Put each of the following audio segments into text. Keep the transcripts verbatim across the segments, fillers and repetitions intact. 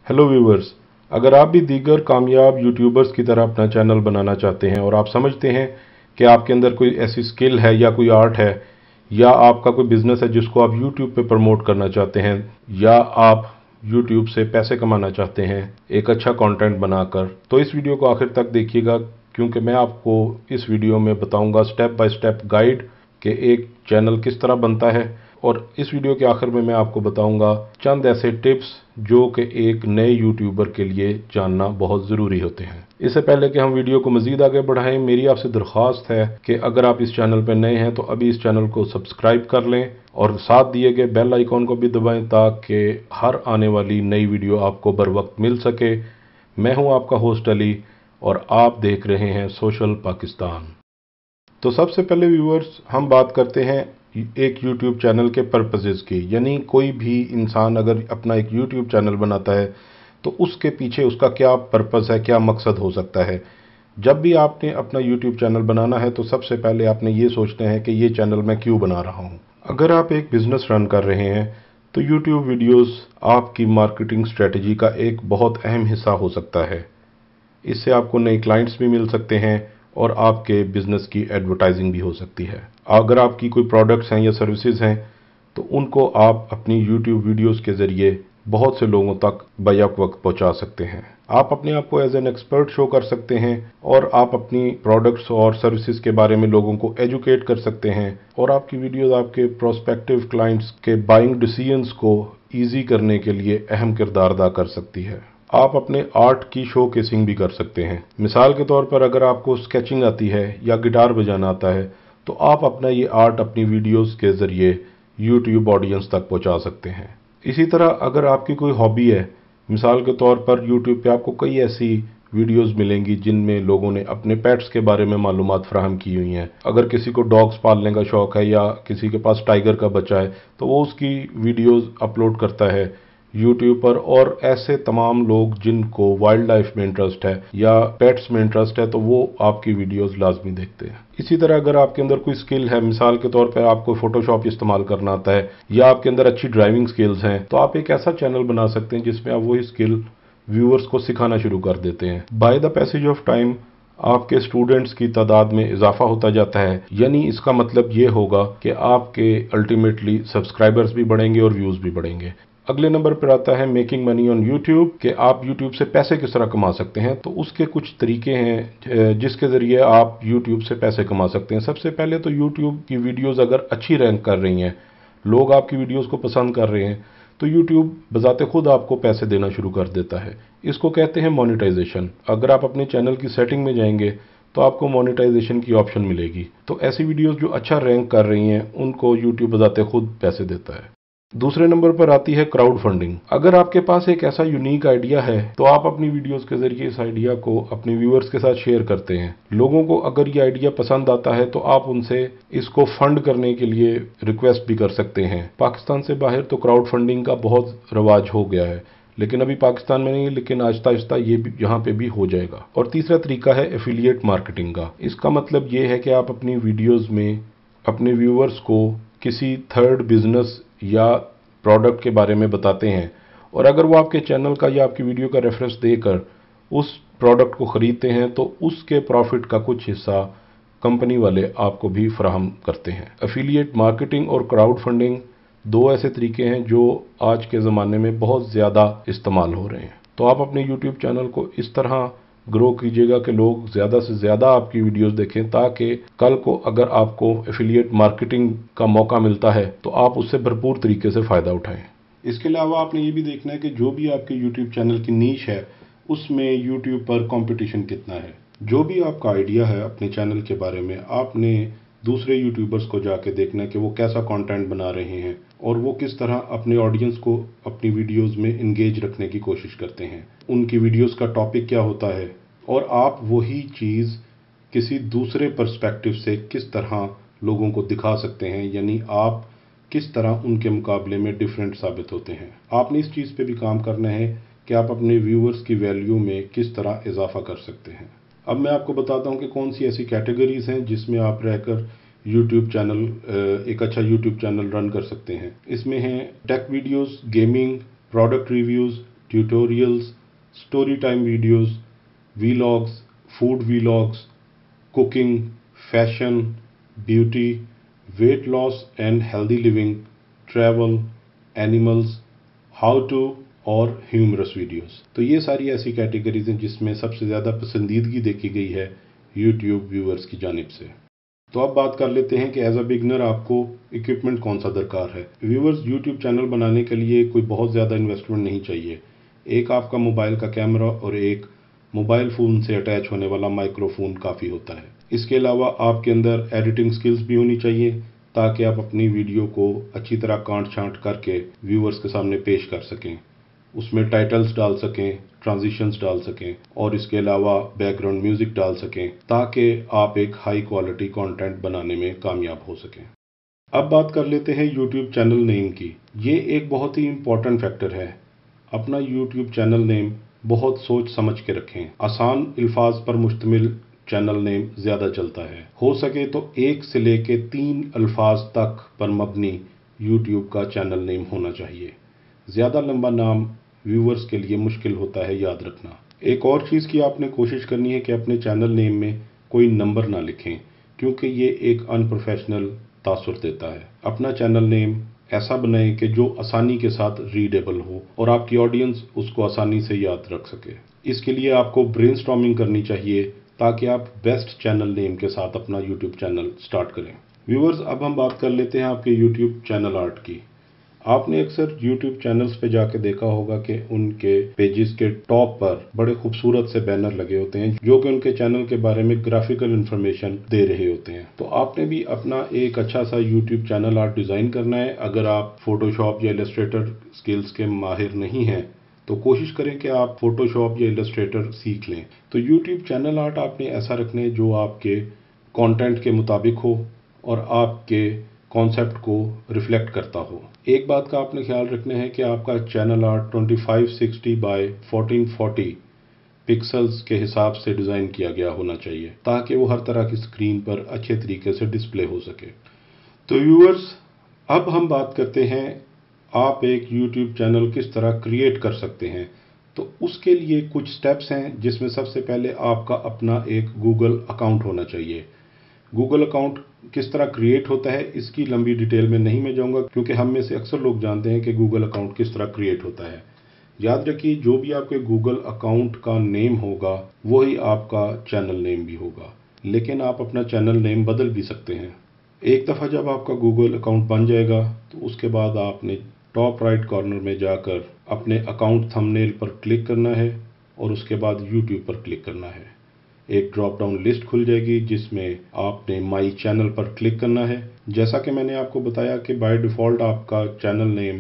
Hello viewers, अगर आप भी दीगर कामयाब यूट्यूबर्स की तरह अपना चैनल बनाना चाहते हैं और आप समझते हैं कि आपके अंदर कोई ऐसी स्किल है या कोई आर्ट है या आपका कोई बिजनेस है जिसको आप यूट्यूब पे प्रमोट करना चाहते हैं या आप यूट्यूब से पैसे कमाना चाहते हैं एक अच्छा कंटेंट बनाकर, तो इस वीडियो को आखिर तक देखिएगा क्योंकि मैं आपको इस वीडियो में बताऊंगा स्टेप बाय स्टेप गाइड कि एक चैनल किस तरह बनता है। और इस वीडियो के आखिर में मैं आपको बताऊंगा चंद ऐसे टिप्स जो कि एक नए यूट्यूबर के लिए जानना बहुत ज़रूरी होते हैं। इससे पहले कि हम वीडियो को मज़ीद आगे बढ़ाएं, मेरी आपसे दरख्वास्त है कि अगर आप इस चैनल पर नए हैं तो अभी इस चैनल को सब्सक्राइब कर लें और साथ दिए गए बेल आइकॉन को भी दबाएं ताकि हर आने वाली नई वीडियो आपको बर वक्त मिल सके। मैं हूं आपका होस्ट अली और आप देख रहे हैं सोशल पाकिस्तान। तो सबसे पहले व्यूअर्स, हम बात करते हैं एक यूट्यूब चैनल के पर्पसेस की, यानी कोई भी इंसान अगर अपना एक यूट्यूब चैनल बनाता है तो उसके पीछे उसका क्या पर्पस है, क्या मकसद हो सकता है। जब भी आपने अपना यूट्यूब चैनल बनाना है तो सबसे पहले आपने ये सोचना है कि ये चैनल मैं क्यों बना रहा हूँ। अगर आप एक बिजनेस रन कर रहे हैं तो यूट्यूब वीडियोस आपकी मार्केटिंग स्ट्रेटजी का एक बहुत अहम हिस्सा हो सकता है। इससे आपको नए क्लाइंट्स भी मिल सकते हैं और आपके बिजनेस की एडवर्टाइजिंग भी हो सकती है। अगर आपकी कोई प्रोडक्ट्स हैं या सर्विसेज हैं तो उनको आप अपनी यूट्यूब वीडियोस के ज़रिए बहुत से लोगों तक बैक वक्त पहुंचा सकते हैं। आप अपने आप को एज एन एक्सपर्ट शो कर सकते हैं और आप अपनी प्रोडक्ट्स और सर्विसेज के बारे में लोगों को एजुकेट कर सकते हैं और आपकी वीडियोस आपके प्रोस्पेक्टिव क्लाइंट्स के बाइंग डिसीजंस को ईजी करने के लिए अहम किरदार अदा कर सकती है। आप अपने आर्ट की शो केसिंग भी कर सकते हैं। मिसाल के तौर पर अगर आपको स्केचिंग आती है या गिटार बजाना आता है तो आप अपना ये आर्ट अपनी वीडियोस के ज़रिए यूट्यूब ऑडियंस तक पहुंचा सकते हैं। इसी तरह अगर आपकी कोई हॉबी है, मिसाल के तौर पर यूट्यूब पे आपको कई ऐसी वीडियोस मिलेंगी जिनमें लोगों ने अपने पेट्स के बारे में मालूमात फराहम की हुई हैं। अगर किसी को डॉग्स पालने का शौक़ है या किसी के पास टाइगर का बच्चा है तो वो उसकी वीडियोस अपलोड करता है यूट्यूब पर। और ऐसे तमाम लोग जिनको वाइल्ड लाइफ में इंटरेस्ट है या पेट्स में इंटरेस्ट है तो वो आपकी वीडियोस लाजमी देखते हैं। इसी तरह अगर आपके अंदर कोई स्किल है, मिसाल के तौर पर आपको फोटोशॉप इस्तेमाल करना आता है या आपके अंदर अच्छी ड्राइविंग स्किल्स हैं, तो आप एक ऐसा चैनल बना सकते हैं जिसमें आप वही स्किल व्यूअर्स को सिखाना शुरू कर देते हैं। By the passage of time आपके स्टूडेंट्स की तादाद में इजाफा होता जाता है, यानी इसका मतलब ये होगा कि आपके अल्टीमेटली सब्सक्राइबर्स भी बढ़ेंगे और व्यूज़ भी बढ़ेंगे। अगले नंबर पर आता है मेकिंग मनी ऑन यूट्यूब, कि आप यूट्यूब से पैसे किस तरह कमा सकते हैं। तो उसके कुछ तरीके हैं जिसके ज़रिए आप यूट्यूब से पैसे कमा सकते हैं। सबसे पहले तो यूट्यूब की वीडियोस अगर अच्छी रैंक कर रही हैं, लोग आपकी वीडियोस को पसंद कर रहे हैं, तो यूट्यूब बजाते खुद आपको पैसे देना शुरू कर देता है। इसको कहते हैं मोनेटाइजेशन। अगर आप अपने चैनल की सेटिंग में जाएंगे तो आपको मोनेटाइजेशन की ऑप्शन मिलेगी। तो ऐसी वीडियोस जो अच्छा रैंक कर रही हैं उनको यूट्यूब बजाते खुद पैसे देता है। दूसरे नंबर पर आती है क्राउड फंडिंग। अगर आपके पास एक ऐसा यूनिक आइडिया है तो आप अपनी वीडियोस के जरिए इस आइडिया को अपने व्यूअर्स के साथ शेयर करते हैं। लोगों को अगर ये आइडिया पसंद आता है तो आप उनसे इसको फंड करने के लिए रिक्वेस्ट भी कर सकते हैं। पाकिस्तान से बाहर तो क्राउड फंडिंग का बहुत रवाज हो गया है, लेकिन अभी पाकिस्तान में नहीं, लेकिन आहिस्ता आहिस्ता ये भी यहाँ पे भी हो जाएगा। और तीसरा तरीका है एफिलिएट मार्केटिंग का। इसका मतलब ये है कि आप अपनी वीडियोस में अपने व्यूअर्स को किसी थर्ड बिजनेस या प्रोडक्ट के बारे में बताते हैं और अगर वो आपके चैनल का या आपकी वीडियो का रेफरेंस देकर उस प्रोडक्ट को ख़रीदते हैं तो उसके प्रॉफिट का कुछ हिस्सा कंपनी वाले आपको भी फराहम करते हैं। एफिलिएट मार्केटिंग और क्राउड फंडिंग दो ऐसे तरीके हैं जो आज के ज़माने में बहुत ज़्यादा इस्तेमाल हो रहे हैं। तो आप अपने यूट्यूब चैनल को इस तरह ग्रो कीजिएगा कि लोग ज़्यादा से ज़्यादा आपकी वीडियोस देखें, ताकि कल को अगर आपको एफिलिएट मार्केटिंग का मौका मिलता है तो आप उससे भरपूर तरीके से फ़ायदा उठाएं। इसके अलावा आपने ये भी देखना है कि जो भी आपके यूट्यूब चैनल की नीश है उसमें यूट्यूब पर कंपटीशन कितना है। जो भी आपका आइडिया है अपने चैनल के बारे में, आपने दूसरे यूट्यूबर्स को जाके देखना है कि वो कैसा कंटेंट बना रहे हैं और वो किस तरह अपने ऑडियंस को अपनी वीडियोस में इंगेज रखने की कोशिश करते हैं, उनकी वीडियोस का टॉपिक क्या होता है और आप वही चीज़ किसी दूसरे पर्सपेक्टिव से किस तरह लोगों को दिखा सकते हैं, यानी आप किस तरह उनके मुकाबले में डिफरेंट साबित होते हैं। आपने इस चीज़ पे भी काम करना है कि आप अपने व्यूअर्स की वैल्यू में किस तरह इजाफा कर सकते हैं। अब मैं आपको बताता हूं कि कौन सी ऐसी कैटेगरीज हैं जिसमें आप रहकर यूट्यूब चैनल एक अच्छा यूट्यूब चैनल रन कर सकते हैं। इसमें हैं tech videos, gaming, product reviews, tutorials, story time videos, vlogs, food vlogs, cooking, fashion, beauty, weight loss and healthy living, travel, animals, how to और ह्यूमरस वीडियोस। तो ये सारी ऐसी कैटेगरीज हैं जिसमें सबसे ज़्यादा पसंदीदगी देखी गई है यूट्यूब व्यूअर्स की जानिब से। तो अब बात कर लेते हैं कि एज अ बिगनर आपको इक्विपमेंट कौन सा दरकार है। व्यूअर्स, यूट्यूब चैनल बनाने के लिए कोई बहुत ज़्यादा इन्वेस्टमेंट नहीं चाहिए। एक आपका मोबाइल का कैमरा और एक मोबाइल फ़ोन से अटैच होने वाला माइक्रोफोन काफ़ी होता है। इसके अलावा आपके अंदर एडिटिंग स्किल्स भी होनी चाहिए ताकि आप अपनी वीडियो को अच्छी तरह काट छांट करके व्यूअर्स के सामने पेश कर सकें, उसमें टाइटल्स डाल सकें, ट्रांजिशंस डाल सकें और इसके अलावा बैकग्राउंड म्यूजिक डाल सकें ताकि आप एक हाई क्वालिटी कंटेंट बनाने में कामयाब हो सकें। अब बात कर लेते हैं यूट्यूब चैनल नेम की। ये एक बहुत ही इम्पोर्टेंट फैक्टर है। अपना यूट्यूब चैनल नेम बहुत सोच समझ के रखें। आसान अल्फाज पर मुश्तमिल चैनल नेम ज़्यादा चलता है। हो सके तो एक से लेके तीन अल्फाज तक पर मबनी यूट्यूब का चैनल नेम होना चाहिए। ज़्यादा लंबा नाम व्यूअर्स के लिए मुश्किल होता है याद रखना। एक और चीज़ की आपने कोशिश करनी है कि अपने चैनल नेम में कोई नंबर ना लिखें, क्योंकि ये एक अनप्रोफेशनल तासुर देता है। अपना चैनल नेम ऐसा बनाएं कि जो आसानी के साथ रीडेबल हो और आपकी ऑडियंस उसको आसानी से याद रख सके। इसके लिए आपको ब्रेनस्टॉर्मिंग करनी चाहिए ताकि आप बेस्ट चैनल नेम के साथ अपना यूट्यूब चैनल स्टार्ट करें। व्यूअर्स, अब हम बात कर लेते हैं आपके यूट्यूब चैनल आर्ट की। आपने अक्सर यूट्यूब चैनल्स पे जाके देखा होगा कि उनके पेजेस के टॉप पर बड़े खूबसूरत से बैनर लगे होते हैं जो कि उनके चैनल के बारे में ग्राफिकल इंफॉर्मेशन दे रहे होते हैं। तो आपने भी अपना एक अच्छा सा यूट्यूब चैनल आर्ट डिज़ाइन करना है। अगर आप फोटोशॉप या इलस्ट्रेटर स्किल्स के माहिर नहीं हैं तो कोशिश करें कि आप फोटोशॉप या इलस्ट्रेटर सीख लें। तो यूट्यूब चैनल आर्ट आपने ऐसा रखना है जो आपके कंटेंट के मुताबिक हो और आपके कॉन्सेप्ट को रिफ्लेक्ट करता हो। एक बात का आपने ख्याल रखना है कि आपका चैनल आर्ट पच्चीस साठ बाय चौदह सौ चालीस पिक्सल्स के हिसाब से डिज़ाइन किया गया होना चाहिए ताकि वो हर तरह की स्क्रीन पर अच्छे तरीके से डिस्प्ले हो सके। तो व्यूअर्स, अब हम बात करते हैं आप एक यूट्यूब चैनल किस तरह क्रिएट कर सकते हैं। तो उसके लिए कुछ स्टेप्स हैं जिसमें सबसे पहले आपका अपना एक गूगल अकाउंट होना चाहिए। गूगल अकाउंट किस तरह क्रिएट होता है इसकी लंबी डिटेल में नहीं मैं जाऊंगा, क्योंकि हम में से अक्सर लोग जानते हैं कि गूगल अकाउंट किस तरह क्रिएट होता है। याद रखिए, जो भी आपके गूगल अकाउंट का नेम होगा वही आपका चैनल नेम भी होगा, लेकिन आप अपना चैनल नेम बदल भी सकते हैं। एक दफ़ा जब आपका गूगल अकाउंट बन जाएगा तो उसके बाद आपने टॉप राइट कॉर्नर में जाकर अपने अकाउंट थंबनेल पर क्लिक करना है और उसके बाद यूट्यूब पर क्लिक करना है। एक ड्रॉप डाउन लिस्ट खुल जाएगी जिसमें आपने माई चैनल पर क्लिक करना है। जैसा कि मैंने आपको बताया कि बाय डिफ़ॉल्ट आपका चैनल नेम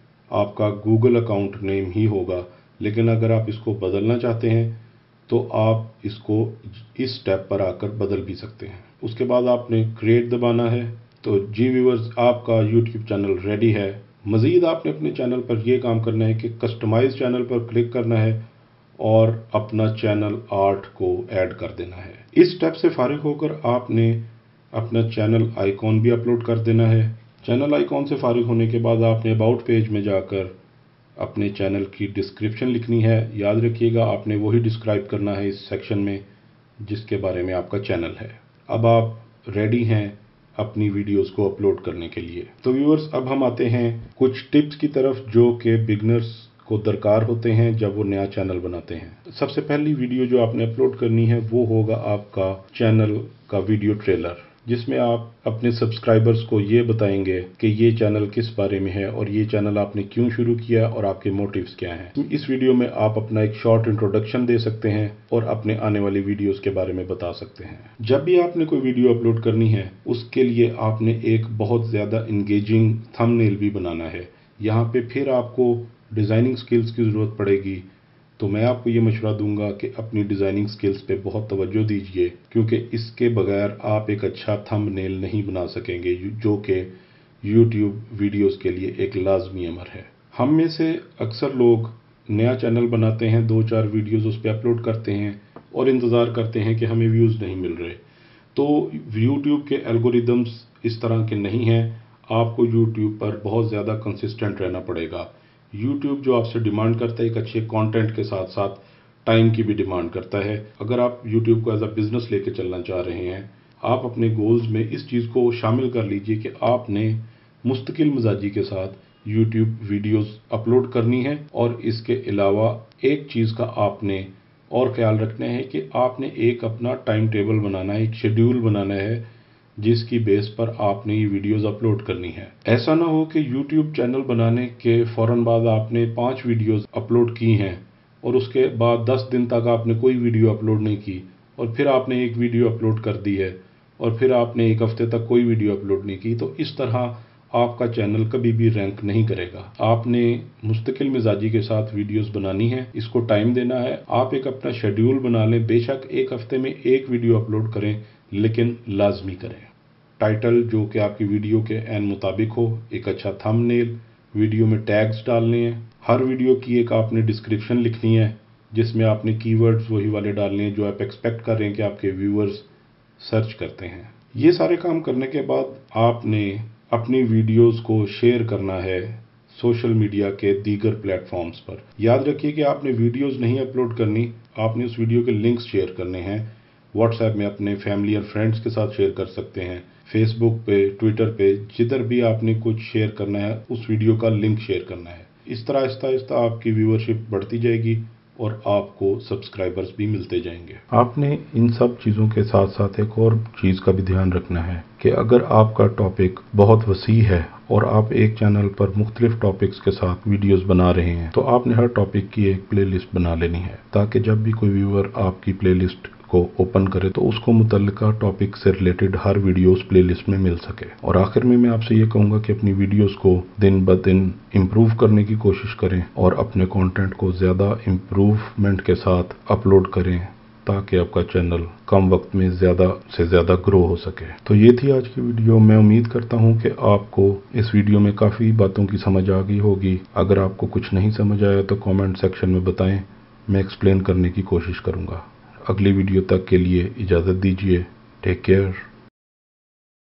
आपका गूगल अकाउंट नेम ही होगा, लेकिन अगर आप इसको बदलना चाहते हैं तो आप इसको इस स्टेप पर आकर बदल भी सकते हैं। उसके बाद आपने क्रिएट दबाना है। तो जी व्यूअर्स, आपका यूट्यूब चैनल रेडी है। मज़ीद आपने अपने चैनल पर यह काम करना है कि कस्टमाइज चैनल पर क्लिक करना है और अपना चैनल आर्ट को ऐड कर देना है। इस स्टेप से फारिग होकर आपने अपना चैनल आइकॉन भी अपलोड कर देना है। चैनल आइकॉन से फारिग होने के बाद आपने अबाउट पेज में जाकर अपने चैनल की डिस्क्रिप्शन लिखनी है। याद रखिएगा, आपने वही डिस्क्राइब करना है इस सेक्शन में जिसके बारे में आपका चैनल है। अब आप रेडी हैं अपनी वीडियोस को अपलोड करने के लिए। तो व्यूअर्स, अब हम आते हैं कुछ टिप्स की तरफ जो कि बिगनर्स को दरकार होते हैं जब वो नया चैनल बनाते हैं। सबसे पहली वीडियो जो आपने अपलोड करनी है वो होगा आपका चैनल का वीडियो ट्रेलर, जिसमें आप अपने सब्सक्राइबर्स को ये बताएंगे कि ये चैनल किस बारे में है और ये चैनल आपने क्यों शुरू किया और आपके मोटिव्स क्या हैं। इस वीडियो में आप अपना एक शॉर्ट इंट्रोडक्शन दे सकते हैं और अपने आने वाली वीडियोस के बारे में बता सकते हैं। जब भी आपने कोई वीडियो अपलोड करनी है उसके लिए आपने एक बहुत ज़्यादा इंगेजिंग थंबनेल भी बनाना है। यहाँ पे फिर आपको डिज़ाइनिंग स्किल्स की ज़रूरत पड़ेगी, तो मैं आपको ये मशवरा दूंगा कि अपनी डिज़ाइनिंग स्किल्स पे बहुत तवज्जो दीजिए, क्योंकि इसके बगैर आप एक अच्छा थंबनेल नहीं बना सकेंगे जो कि यूट्यूब वीडियोस के लिए एक लाजमी अमर है। हम में से अक्सर लोग नया चैनल बनाते हैं, दो चार वीडियोस उस पर अपलोड करते हैं और इंतज़ार करते हैं कि हमें व्यूज़ नहीं मिल रहे। तो यूट्यूब के एल्गोरिदम्स इस तरह के नहीं हैं। आपको यूट्यूब पर बहुत ज़्यादा कंसिस्टेंट रहना पड़ेगा। YouTube جو آپ سے ڈیمانڈ کرتا ہے ایک اچھے کانٹینٹ کے ساتھ ساتھ ٹائم کی بھی ڈیمانڈ کرتا ہے۔ اگر آپ YouTube کو ایز اے بزنس لے کے چلنا چاہ رہے ہیں، آپ اپنے گولز میں اس چیز کو شامل کر لیجئے کہ آپ نے مستقل مزاجی کے ساتھ YouTube ویڈیوز اپلوڈ کرنی ہے، اور اس کے علاوہ ایک چیز کا آپ نے اور خیال رکھنا ہے کہ آپ نے ایک اپنا ٹائم ٹیبل بنانا ہے، ایک شیڈیول بنانا ہے جس کی بیس پر آپ نے یہ ویڈیوز اپلوڈ کرنی ہے۔ ایسا نہ ہو کہ YouTube چینل بنانے کے فوراً بعد آپ نے پانچ ویڈیوز اپلوڈ کی ہیں اور اس کے بعد دس دن تک آپ نے کوئی ویڈیو اپلوڈ نہیں کی، اور پھر آپ نے ایک ویڈیو اپلوڈ کر دی ہے اور پھر آپ نے ایک ہفتے تک کوئی ویڈیو اپلوڈ نہیں کی، تو اس طرح آپ کا چینل کبھی بھی رینک نہیں کرے گا۔ آپ نے مستقل مزاجی کے ساتھ ویڈیوز بنانی ہے، اس کو ٹائم دینا ہے۔ آپ ایک اپنا شیڈیول بنا لیں، بے شک ایک ہفتے میں ایک ویڈیو اپلوڈ کریں لیکن لازمی کریں۔ ٹائٹل جو کہ آپ کی ویڈیو کے عین مطابق ہو، ایک اچھا تھم نیل، ویڈیو میں ٹیگز ڈالنے ہیں، ہر ویڈیو کی ایک آپ نے ڈسکرپشن لکھنی ہے جس میں آپ نے کی ورڈز وہی والے ڈالنے ہیں جو آپ ایکسپیکٹ کر رہے ہیں کہ آپ کے ویورز سرچ کرتے ہیں۔ یہ سارے کام کرنے کے بعد آپ نے اپنی ویڈیوز کو شیئر کرنا ہے سوشل میڈیا کے دیگر پلیٹ فارمز پر۔ یاد رکھیے کہ آپ نے ویڈیوز نہیں اپلوڈ کرنی، آپ نے اس ویڈیو کے لنکس شیئر کرنے ہیں۔ واٹس ایپ میں اپنے فیملی اور فرینڈز کے ساتھ شیئر کر سکتے ہیں، فیس بک پہ، ٹویٹر پہ، جدھر بھی آپ نے کچھ شیئر کرنا ہے اس ویڈیو کا لنک شیئر کرنا ہے۔ اس طرح آہستہ آہستہ آپ کی ویورشپ بڑھتی جائے گی اور آپ کو سبسکرائبرز بھی ملتے جائیں گے۔ آپ نے ان سب چیزوں کے ساتھ ساتھ ایک اور چیز کا بھی دھیان رکھنا ہے کہ اگر آپ کا ٹاپک بہت وسیع ہے اور آپ ایک چینل پر مختلف ٹاپکس کے ساتھ ویڈیوز بنا رہے ہیں تو آپ نے ہر ٹاپک کی ایک پلے لسٹ بنا لینی ہے، تاکہ جب بھی کوئی ویور آپ کی پلے لسٹ کو اوپن کرے تو اس کو متعلقہ ٹاپک سے ریلیٹڈ ہر ویڈیو اس پلے لسٹ میں مل سکے۔ اور آخر میں میں آپ سے یہ کہوں گا کہ اپنی ویڈیوز کو دن بہ دن امپروو کرنے کی کوشش کریں اور اپنے کانٹینٹ کو زیادہ امپروومنٹ کے ساتھ اپلوڈ کریں تاکہ آپ کا چینل کم وقت میں زیادہ سے زیادہ گرو ہو سکے۔ تو یہ تھی آج کی ویڈیو۔ میں امید کرتا ہوں کہ آپ کو اس ویڈیو میں کافی باتوں کی سمجھ آ گئی ہوگی۔ اگر آپ کو کچھ نہیں سمجھ آیا تو کامنٹ سیکشن میں بتائیں، میں ایکسپلین کرنے کی کوشش کروں گا۔ اگلی ویڈیو تک کے لیے اجازت دیجیے۔ Take care.